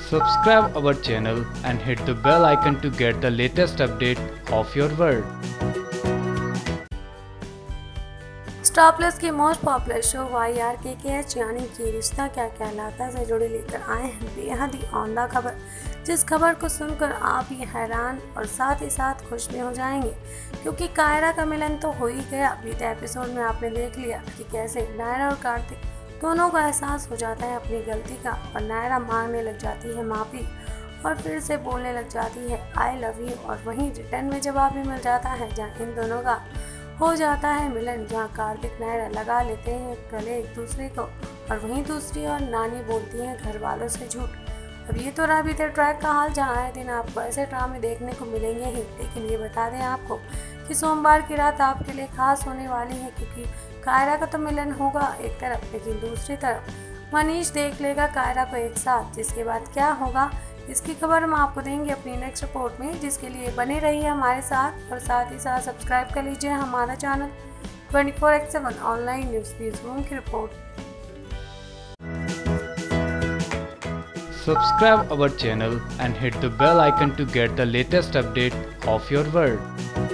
Subscribe our channel and hit the bell icon to get the latest update of your world. Star Plus की most popular show YRKKH यानी कि रिश्ता क्या कहलाता से जुड़े लेकर आए हैं बेहद ही औंधा खबर, जिस खबर को सुनकर आप ही हैरान और साथ ही साथ खुश भी हो जाएंगे, क्योंकि कायरा का मिलन तो हो ही गया। बीते एपिसोड में आपने देख लिया कि कैसे नायरा और कार्तिक दोनों को एहसास हो जाता है अपनी गलती का और नायरा मांगने लग जाती है माफ़ी और फिर से बोलने लग जाती है आई लव यू, और वहीं रिटर्न में जवाब भी मिल जाता है जहाँ इन दोनों का हो जाता है मिलन, जहाँ कार्तिक नायरा लगा लेते हैं गले एक दूसरे को और वहीं दूसरी और नानी बोलती हैं घर वालों से झूठ। अब ये तो रहा बीते ट्रैक का हाल, जहाँ आए दिन आपको ऐसे ड्रामे देखने को मिलेंगे ही, लेकिन ये बता दें आपको कि सोमवार की रात आपके लिए खास होने वाली है, क्योंकि कायरा का तो मिलन होगा एक तरफ, लेकिन दूसरी तरफ मनीष देख लेगा कायरा को एक साथ, जिसके बाद क्या होगा इसकी खबर हम आपको देंगे अपनी नेक्स्ट रिपोर्ट में, जिसके लिए बने रहिए हमारे साथ और साथ ही साथ सब्सक्राइब कर लीजिए हमारा चैनल 24/7 ऑनलाइन न्यूज़ रूम की रिपोर्ट। Subscribe our channel and hit the bell icon to get the latest update of your world.